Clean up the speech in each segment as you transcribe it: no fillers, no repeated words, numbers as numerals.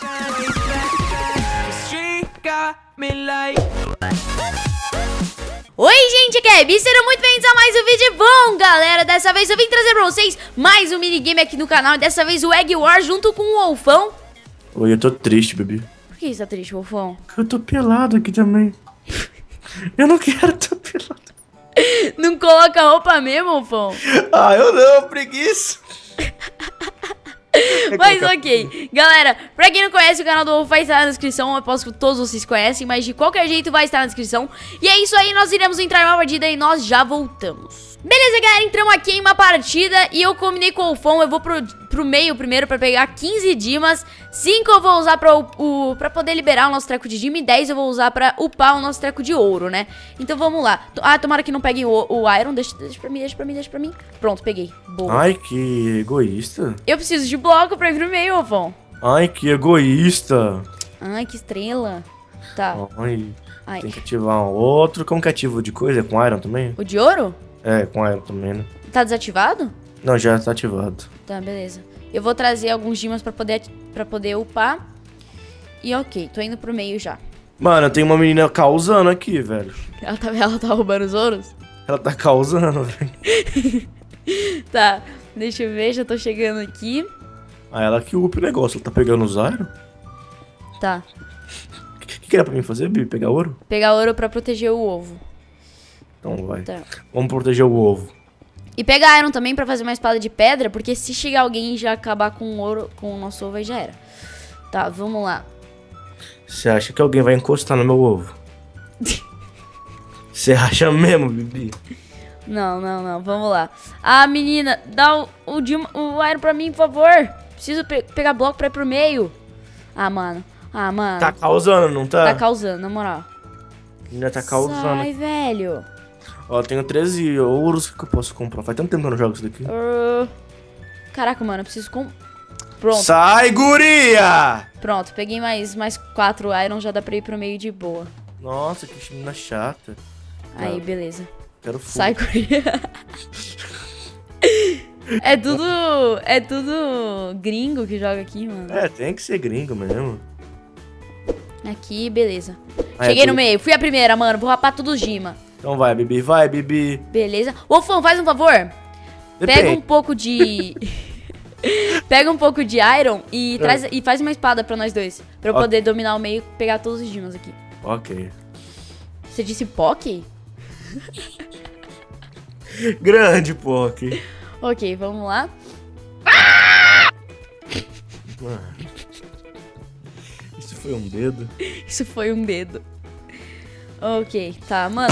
Oi, gente, aqui é Abby, sejam muito bem-vindos a mais um vídeo bom, galera. Dessa vez eu vim trazer pra vocês mais um minigame aqui no canal. E dessa vez o Egg War junto com o Wolfão. Oi, eu tô triste, bebê. Por que você tá triste, Wolfão? Eu tô pelado aqui também. Eu não quero tô pelado. Não coloca roupa mesmo, Wolfão? Ah, eu não, preguiça. Mas ok, galera, pra quem não conhece o canal do Wolf vai estar na descrição. Eu aposto que todos vocês conhecem, mas de qualquer jeito vai estar na descrição. E é isso aí, nós iremos entrar em uma partida e nós já voltamos. Beleza, galera, entramos aqui em uma partida e eu combinei com o Wolfão. Eu vou pro meio primeiro pra pegar 15 dimas. 5 eu vou usar pra poder liberar o nosso treco de dima. E 10 eu vou usar pra upar o nosso treco de ouro, né? Então vamos lá. Ah, tomara que não peguem o Iron. Deixa pra mim, deixa pra mim. Pronto, peguei. Boa. Ai, que egoísta. Eu preciso de bloco pra ir pro meio, Wolfão. Ai, que egoísta. Ai, que estrela. Tá. Ai, tem que ativar um outro. Como que ativa o de coisa? É com Iron também? O de ouro? É, com Iron também, né? Tá desativado? Não, já tá ativado. Tá, beleza. Eu vou trazer alguns dimas pra poder upar. E ok, tô indo pro meio já. Mano, tem uma menina causando aqui, velho. Ela tá roubando os ouros? Ela tá causando, velho. Tá, deixa eu ver, já tô chegando aqui. Ah, ela que upa o negócio. Ela tá pegando os Iron? Tá. O que era pra mim fazer, Bibi? Pegar ouro? Pegar ouro pra proteger o ovo. Então vai. Tá. Vamos proteger o ovo. E pegar Iron também pra fazer uma espada de pedra, porque se chegar alguém e já acabar com o ouro, com o nosso ovo, aí já era. Tá, vamos lá. Você acha que alguém vai encostar no meu ovo? Você acha mesmo, Bibi? Não, vamos lá. Ah, menina, dá o Iron pra mim, por favor. Preciso pegar bloco pra ir pro meio. Ah, mano. Tá causando, não tá? Tá causando, na moral. Ainda tá causando. Sai, velho. Ó, tenho 13 ouros que eu posso comprar. Faz tanto tempo que eu não jogo isso daqui. Caraca, mano, eu preciso Pronto. Sai, guria! Pronto, peguei mais 4 Iron, já dá pra ir pro meio de boa. Nossa, que menina chata. Aí, beleza. Quero fogo. Sai, guria. É tudo gringo que joga aqui, mano. É, tem que ser gringo mesmo. Aqui, beleza. Cheguei no meio, fui a primeira, mano. Vou rapar tudo os Gima. Então vai, Bibi, vai, Bibi. Beleza. Wolfão, faz um favor. Depende. Pega um pouco de... Pega um pouco de Iron e, e faz uma espada pra nós dois. Pra eu poder dominar o meio e pegar todos os Dimas aqui. Ok. Você disse Poké? Grande, Poké. Ok, vamos lá. Mano. Isso foi um dedo? Isso foi um dedo. Ok, tá, mano.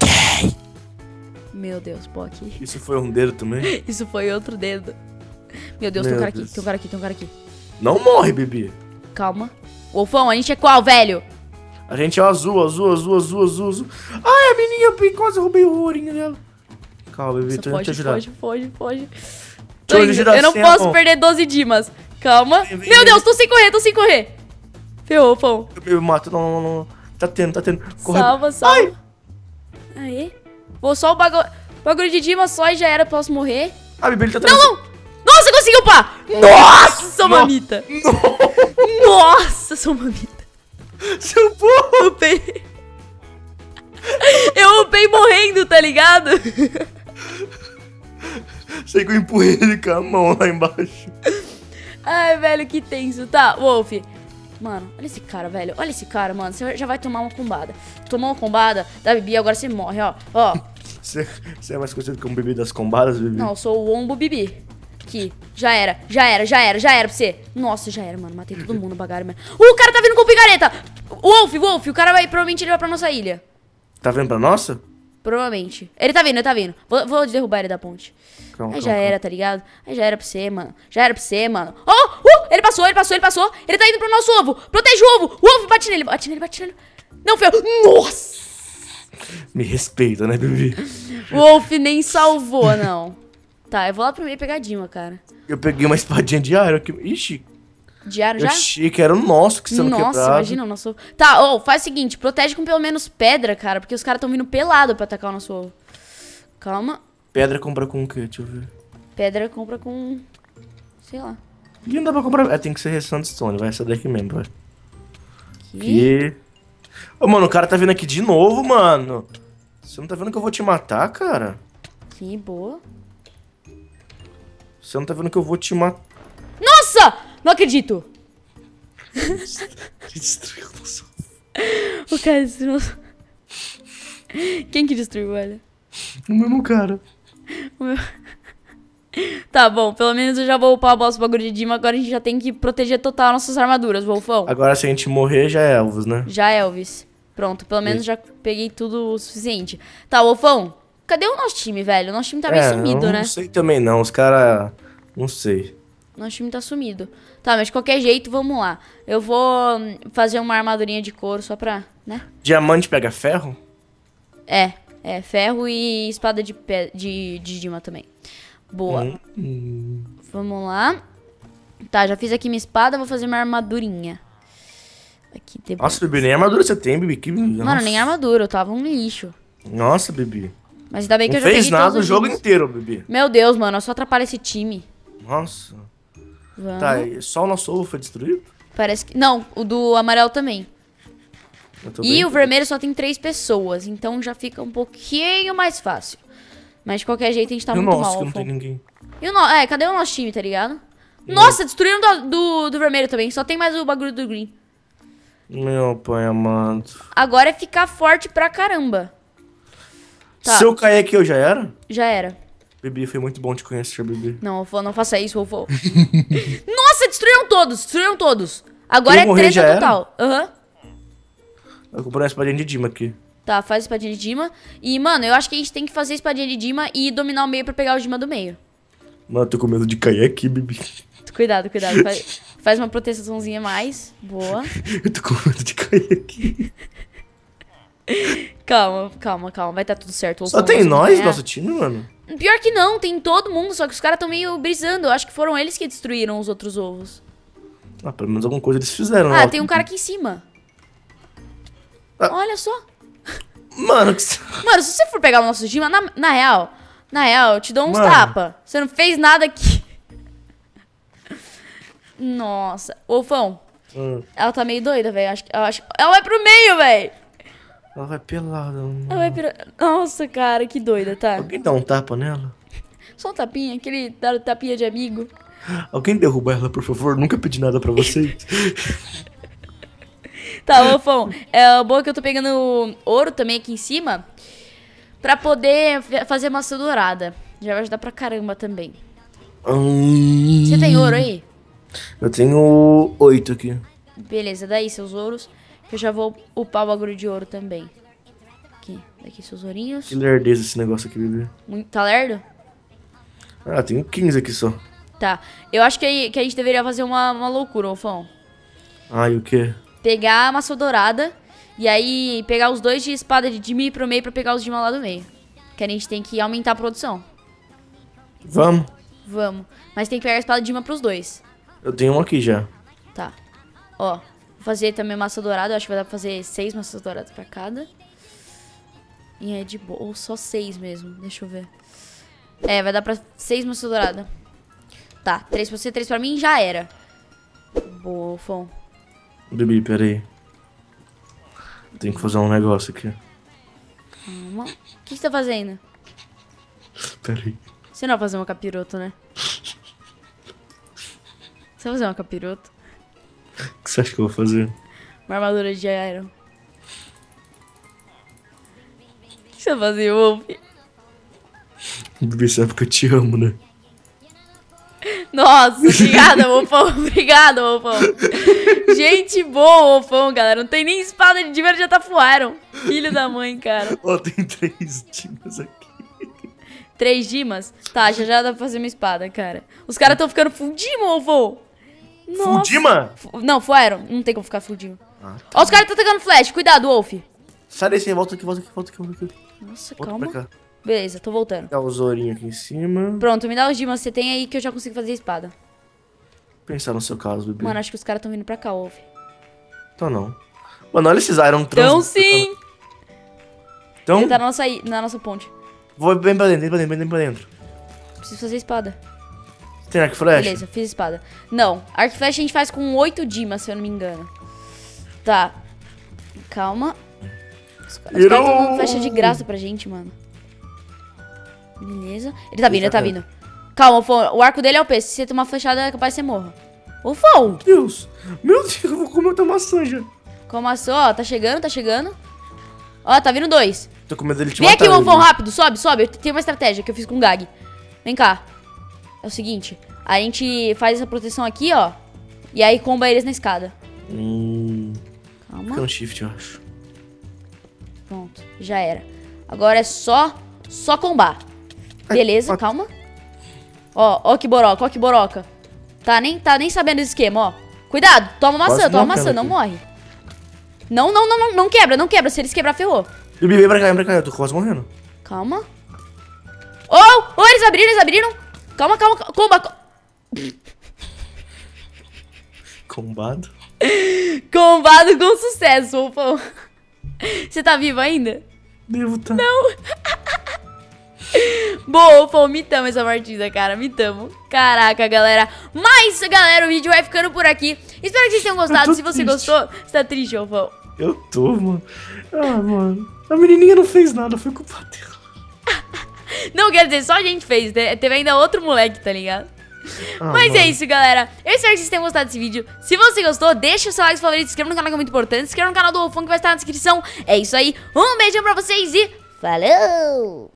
Meu Deus, Poké. Isso foi um dedo também? Isso foi outro dedo. Meu Deus, tem um cara aqui. Não morre, Bibi. Calma. Wolfão, a gente é qual, velho? A gente é o azul. Ai, a menina, quase roubei o ourinho dela. Calma, Bibi, tô indo te ajudar. Foge. Eu não posso perder 12 Dimas. Calma. Meu Deus, tô sem correr. Ferrou, Wolfão. Eu me mato, não. Tá tendo. Corre. Salva. Ai. Aí. Vou só o bagulho de Dima só e já era, posso morrer. Ah, Bibi, ele tá Não! Nossa, consegui upar! Nossa, sou mamita! Nossa, sou mamita! Seu porra! Upei. Eu upei morrendo, tá ligado? Sei que eu empurrei ele com a mão lá embaixo. Ai, velho, que tenso. Tá, Wolf. Mano, olha esse cara, velho. Olha esse cara, mano. Você já vai tomar uma combada. Tomou uma combada da Bibi, agora você morre, ó. Você é mais conhecido como Bibi das combadas, Bibi? Não, eu sou o Ombo Bibi. Aqui. Já era pra você. Nossa, já era, mano. Matei todo mundo, bagaram, mano. O cara tá vindo com picareta. Wolf, o cara vai, provavelmente ele vai pra nossa ilha. Tá vendo pra nossa? Provavelmente. Ele tá vindo. Vou derrubar ele da ponte. Calma, Já era, tá ligado? Aí já era pra você, mano. Ele passou. Ele tá indo pro nosso ovo. Protege o ovo. O ovo bate nele. Não, ferro. Nossa. Me respeita, né, Bibi? O Wolf nem salvou, não. Tá, eu vou lá pro meio pegar a Dima, cara. Eu peguei uma espadinha de Iron aqui. Ixi. Diário já? Eu achei que era o nosso que sendo quebrado. Nossa, imagina o nosso ovo. Tá, faz o seguinte, protege com pelo menos pedra, cara, porque os caras tão vindo pelado pra atacar o nosso ovo. Calma. Pedra compra com o quê? Deixa eu ver. Pedra compra com... sei lá. E não dá pra comprar... É, tem que ser Sandstone, vai essa daqui mesmo, vai. Aqui. Aqui. Ô, mano, o cara tá vindo aqui de novo, mano. Você não tá vendo que eu vou te matar, cara? Aqui, boa. Você não tá vendo que eu vou te matar. Nossa! Não acredito. Que destruiu o nosso... O cara destruiu. Quem que destruiu, velho? O mesmo cara. O meu... Tá bom, pelo menos eu já vou upar o boss do bagulho de Dima. Agora a gente já tem que proteger total nossas armaduras, Wolfão. Agora se a gente morrer, já é Elvis, né? Já, Elvis. Pronto, pelo menos já peguei tudo o suficiente. Tá, Wolfão, cadê o nosso time, velho? O nosso time tá meio sumido, eu né? Não sei também não, os caras... Não sei. Nosso time tá sumido. Tá, mas de qualquer jeito, vamos lá. Eu vou fazer uma armadurinha de couro só pra, né? Diamante pega ferro? É, ferro e espada de Dima também. Boa. Vamos lá. Tá, já fiz aqui minha espada, vou fazer minha armadurinha. Aqui tem... Nossa, bebê, nem armadura você tem, bebê. Que... Mano, nem armadura, eu tava um lixo. Nossa, bebê. Mas ainda bem que Não eu já peguei fez nada todos o os jogo dimas. inteiro, bebê. Meu Deus, mano, eu só atrapalho esse time. Nossa. Vamos. Tá, e só o nosso ovo foi destruído? Parece que... Não, o do amarelo também. Eu tô E bem. o vermelho só tem 3 pessoas, então já fica um pouquinho mais fácil. Mas de qualquer jeito a gente tá E o muito nosso, mal. que não tem Alfon. ninguém. E o cadê o nosso time, tá ligado? Nossa, destruíram do vermelho também. Só tem mais o bagulho do green. Meu pai amado. Agora é ficar forte pra caramba. Tá. Se eu cair aqui, eu já era? Já era. Bebê, foi muito bom te conhecer, bebê. Não, Alfon, não faça isso, Alfon. Nossa, destruíram todos. Agora Quem é morrer já treta era? total. Aham. Eu comprei uma espadinha de Dima aqui. Tá, faz a espadinha de Dima. E, mano, eu acho que a gente tem que fazer a espadinha de Dima e dominar o meio pra pegar o Dima do meio. Mano, eu tô com medo de cair aqui, bebê. Cuidado. Faz uma proteçãozinha a mais. Boa. Eu tô com medo de cair aqui. Calma. Vai tá tudo certo. Só Alfon, tem vamos nós, ganhar. nosso time, mano? Pior que não, tem todo mundo, só que os caras tão meio brisando. Eu acho que foram eles que destruíram os outros ovos. Ah, pelo menos alguma coisa eles fizeram, Ah, né? tem um cara aqui em cima. Ah. Olha só. Mano, que... Mano, se você for pegar o nosso Dima, na real, eu te dou uns Mano. tapa. Você não fez nada aqui. Nossa. Wolfão, ela tá meio doida, velho. Ela vai pro meio, velho. Ela vai pelada, mano. Ela vai pro... Nossa, cara, que doida, tá? Alguém dá um tapa nela? Só um tapinha, aquele tapinha de amigo. Alguém derruba ela, por favor? Nunca pedi nada pra vocês. Tá, Wolfão, é bom que eu tô pegando ouro também aqui em cima pra poder fazer maçã dourada. Já vai ajudar pra caramba também. Você tem ouro aí? Eu tenho 8 aqui. Beleza, daí seus ouros. Que eu já vou upar o bagulho de ouro também. Aqui, daqui seus ourinhos. Que lerdeza esse negócio aqui, bebê. Tá lerdo? Ah, tenho 15 aqui só. Tá, eu acho que a gente deveria fazer uma loucura, Wolfão. Ai, o quê? Pegar a maçã dourada e aí pegar os dois de espada de Dima e ir pro meio pra pegar os Dima lá do meio. Que a gente tem que aumentar a produção. Vamos. Vamos. Mas tem que pegar a espada de Dima pros dois. Eu tenho um aqui já. Tá. Ó, vou fazer também maçã dourada. Eu acho que vai dar pra fazer 6 maçãs douradas pra cada. E é de boa. Ou só 6 mesmo. Deixa eu ver. É, vai dar pra 6 maçãs douradas. Tá, 3 pra você, 3 pra mim, já era. Boa, Wolfão. Bebê, peraí. Tenho que fazer um negócio aqui. Calma. O que você tá fazendo? Peraí. Você não vai fazer uma capiroto, né? Você vai fazer uma capiroto? O que você acha que eu vou fazer? Uma armadura de iron. O que você vai fazer, Wolf? Bebê, sabe que eu te amo, né? Nossa, obrigada, Wolfão. Obrigada, Wolfão. Gente boa, Wolfão, galera. Não tem nem espada de Dima, já tafuaram. Filho da mãe, cara. Ó, tem 3 times aqui. 3 Dimas? Tá, já dá pra fazer uma espada, cara. Os caras tão ficando full Dima, Wolfão. Full Dima? Não, full Iron. Não tem como ficar full Dima. Ah, tá. Ó, os caras tão atacando flash. Cuidado, Wolf. Sai desse, volta aqui, volta aqui, volta aqui, volta aqui. Nossa, Volta calma. pra cá. Beleza, tô voltando. Dá os ourinhos aqui em cima. Pronto, me dá os Dimas que você tem aí que eu já consigo fazer a espada. Pensar no seu caso, bebê. Mano, acho que os caras tão vindo pra cá, Wolf. Então não. Mano, olha esses Iron Então sim! Então, Ele tá na nossa ponte. vou bem pra dentro, bem pra dentro, bem pra dentro. Preciso fazer a espada. Tem arco e flecha? Beleza, fiz espada. Não, arco e flecha a gente faz com 8 dimas, se eu não me engano. Tá. Calma. Os caras estão dando flecha de graça pra gente, mano. Beleza. Ele tá vindo, ele tá vindo. Calma, Ufão. O arco dele é o peixe. Se você tomar flechada, é capaz de você morra. Ufão! Meu Deus! Meu Deus, eu vou comer outra maçã já. Como assou, ó. Tá chegando, tá chegando. Ó, tá vindo 2. Tô com medo dele te Vem matar. aqui, Ufão, rápido. Sobe, sobe. Eu tenho uma estratégia que eu fiz com o Gag. Vem cá. É o seguinte. A gente faz essa proteção aqui, ó. E aí comba eles na escada. Calma. É um shift, eu acho. Pronto, já era. Agora é só combar. Beleza, calma. Ó que boroca, ó que boroca. Tá nem sabendo do esquema, ó. Cuidado, toma maçã, não morre. Não quebra, não quebra. Se eles quebrar, ferrou. Vem pra cá, eu tô quase morrendo. Calma. Eles abriram. Calma, comba. Combado. Combado com sucesso, Ufão. Você tá vivo ainda? Devo tá. Não. Boa, Ufão, mitamos essa partida, cara, mitamos. Caraca, galera. Mas, galera, o vídeo vai ficando por aqui. Espero que vocês tenham gostado. Se você gostou, você tá triste, Ufão? Eu tô, mano. Ah, mano. A menininha não fez nada, foi culpa dela. Não, quer dizer, só a gente fez. Teve ainda outro moleque, tá ligado? Mas mano. é isso, galera. Eu espero que vocês tenham gostado desse vídeo. Se você gostou, deixa o seu like favorito, se inscreva no canal que é muito importante. Se inscreva no canal do Ufão que vai estar na descrição. É isso aí. Um beijão pra vocês e falou!